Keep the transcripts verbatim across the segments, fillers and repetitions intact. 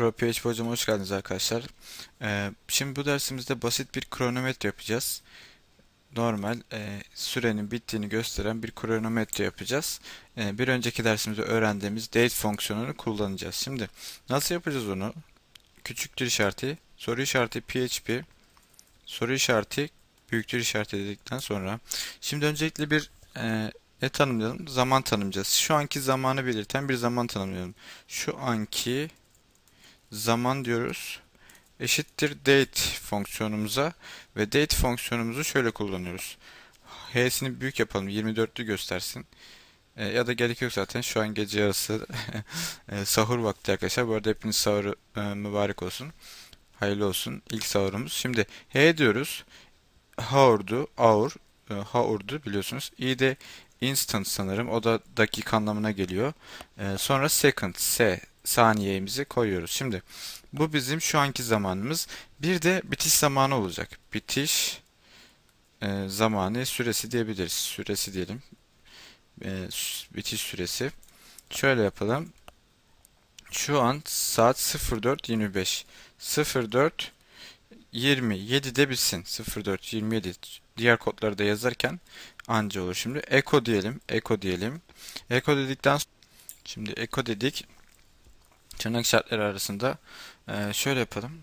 Pro P H P hocama hoş geldiniz arkadaşlar. Ee, şimdi bu dersimizde basit bir kronometre yapacağız. Normal e, sürenin bittiğini gösteren bir kronometre yapacağız. E, bir önceki dersimizde öğrendiğimiz date fonksiyonunu kullanacağız. Şimdi nasıl yapacağız onu? Küçüktür işareti, soru işareti P H P, soru işareti büyüktür işareti dedikten sonra. Şimdi öncelikle bir e, ne tanımlayalım? Zaman tanımlayacağız. Şu anki zamanı belirten bir zaman tanımlayalım. Şu anki zaman diyoruz. Eşittir date fonksiyonumuza ve date fonksiyonumuzu şöyle kullanıyoruz. H'sini büyük yapalım, yirmi dörtlü göstersin. E, ya da gerek yok zaten, şu an gece yarısı e, sahur vakti arkadaşlar. Bu arada hepiniz sahuru e, mübarek olsun. Hayırlı olsun. İlk sahurumuz. Şimdi H diyoruz. Hour'du, hour, e, hour'du biliyorsunuz. I de instant sanırım. O da dakika anlamına geliyor. E, sonra second, S saniyemizi koyuyoruz. Şimdi bu bizim şu anki zamanımız. Bir de bitiş zamanı olacak. Bitiş e, zamanı süresi diyebiliriz. Süresi diyelim. E, bitiş süresi. Şöyle yapalım. Şu an saat sıfır dört yirmi beş. sıfır dört yirmi yedide bitsin. sıfır dört yirmi yedi. Diğer kodları da yazarken anca olur. Şimdi echo diyelim. Echo diyelim. Echo dedikten sonra şimdi echo dedik. Tırnak işaretleri arasında e, şöyle yapalım.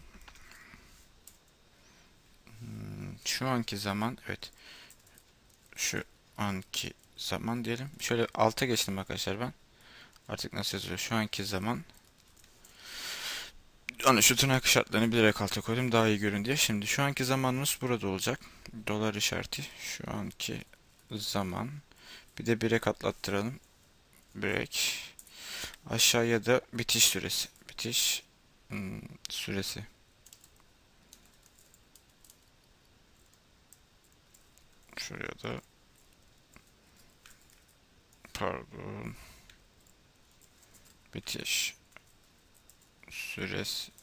Hmm, Şu anki zaman, evet. Şu anki zaman diyelim. Şöyle alta geçtim arkadaşlar ben. Artık nasıl yazıyor? Şu anki zaman. Hani şu tırnak işaretlerini bilerek alta koydum daha iyi görün diye. Şimdi şu anki zamanımız burada olacak. Dolar işareti. Şu anki zaman. Bir de bire katlattıralım. Break. Aşağıya da bitiş süresi. Bitiş hmm, süresi. Şuraya da pardon. Bitiş süresi.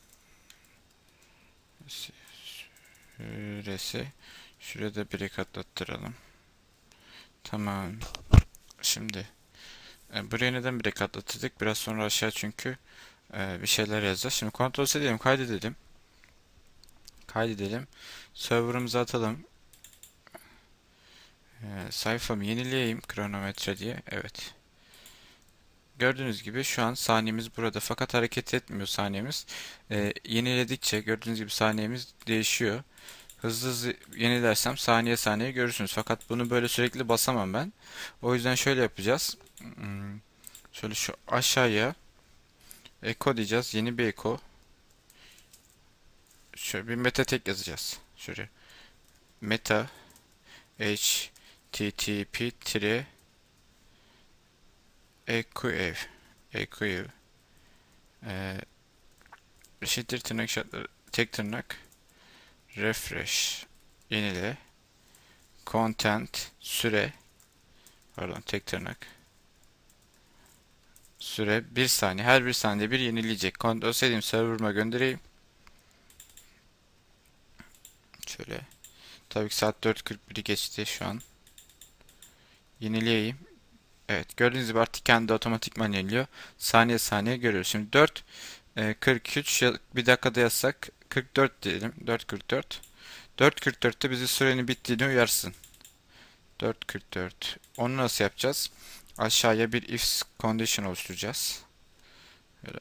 Süresi. Şurada bire katlattıralım. Tamam. Şimdi e, buraya neden bire katlattık? Biraz sonra aşağı çünkü e, bir şeyler yazacağız. Şimdi kontrol edelim, kaydedelim. Kaydedelim. Server'ımıza atalım. E, sayfamı yenileyeyim kronometre diye. Evet. Gördüğünüz gibi şu an saniyemiz burada fakat hareket etmiyor saniyemiz. E, yeniledikçe gördüğünüz gibi saniyemiz değişiyor. Hızlı hızlı yenilersem saniye saniye görürsünüz. Fakat bunu böyle sürekli basamam ben. O yüzden şöyle yapacağız. Hmm, Şöyle şu aşağıya echo diyeceğiz. Yeni bir echo. Şöyle bir meta tek yazacağız. Şöyle meta http tire equev equev e, eşittir tırnak işaretleri tek tırnak refresh yenile content süre pardon tek tırnak süre bir saniye, her bir saniye bir yenileyecek. Kontrol edeyim, server'ıma göndereyim. Şöyle. Tabii ki saat dört kırk biri geçti şu an. Yenileyeyim. Evet, gördüğünüz gibi artık kendi otomatikman yeniliyor. Saniye saniye görüyoruz. Şimdi dört kırk üç bir dakikada yazsak kırk dört diyelim. dört kırk dört. dört kırk dörtte bizi sürenin bittiğini uyarsın. dört kırk dört. Onu nasıl yapacağız? Aşağıya bir if condition oluşturacağız. Böyle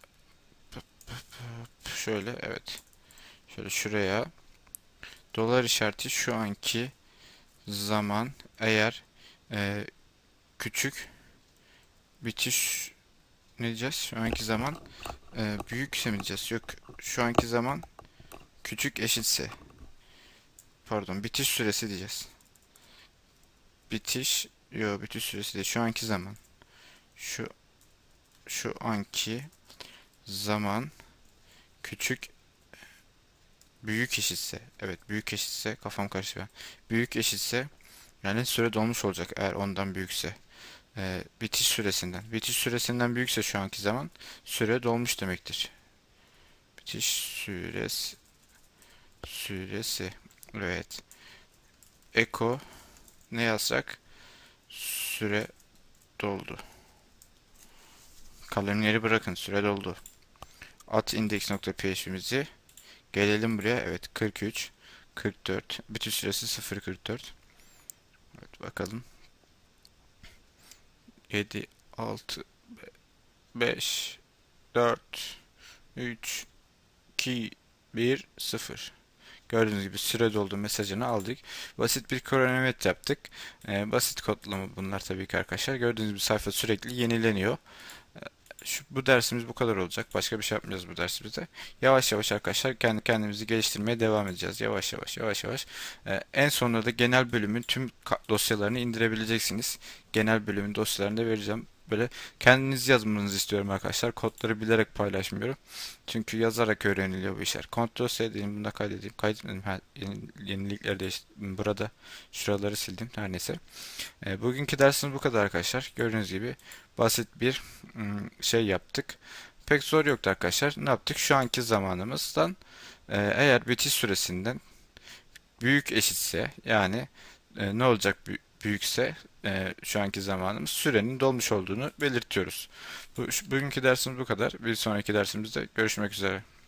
şöyle, evet. Şöyle şuraya dolar işareti şu anki zaman eğer e, küçük bitiş ne diyeceğiz? Şu anki zaman e, büyükse mi diyeceğiz? Yok. Şu anki zaman küçük eşitse. Pardon. Bitiş süresi diyeceğiz. Bitiş. Yok, bitiş süresi değil. Şu anki zaman. Şu şu anki zaman küçük büyük eşitse. Evet, büyük eşitse. Kafam karıştı ben. Büyük eşitse yani süre dolmuş olacak eğer ondan büyükse. Ee, bitiş süresinden. Bitiş süresinden büyükse şu anki zaman süre dolmuş demektir. Bitiş süresi süresi. Evet. Echo ne yazacak? Süre doldu. Kalemleri bırakın. Süre doldu. At index.php'mizi. Gelelim buraya. Evet, kırk üç, kırk dört. Bütün süresi sıfır virgül kırk dört. Evet, bakalım. yedi, altı, beş, dört, üç, iki, bir, sıfır. Gördüğünüz gibi süre doldu mesajını aldık. Basit bir kronometre yaptık. Ee, basit kodlama bunlar tabii ki arkadaşlar. Gördüğünüz gibi sayfa sürekli yenileniyor. Şu, bu dersimiz bu kadar olacak. Başka bir şey yapmayacağız bu dersimizde. Yavaş yavaş arkadaşlar kendi kendimizi geliştirmeye devam edeceğiz. Yavaş yavaş yavaş yavaş. Ee, en sonunda da genel bölümün tüm dosyalarını indirebileceksiniz. Genel bölümün dosyalarını da vereceğim. Böyle kendiniz yazmanızı istiyorum arkadaşlar. Kodları bilerek paylaşmıyorum. Çünkü yazarak öğreniliyor bu işler. Ctrl C dedim, bunu da kaydedeyim. Kaydetmedim. Ha, yeni, yenilikler değiştirdim. Burada şuraları sildim. Her neyse. E, bugünkü dersimiz bu kadar arkadaşlar. Gördüğünüz gibi basit bir ım, şey yaptık. Pek zor yoktu arkadaşlar. Ne yaptık? Şu anki zamanımızdan e, eğer bitiş süresinden büyük eşitse, yani e, ne olacak bü- büyükse, e, şu anki zamanımız sürenin dolmuş olduğunu belirtiyoruz. Bu, şu- bugünkü dersimiz bu kadar. Bir sonraki dersimizde görüşmek üzere.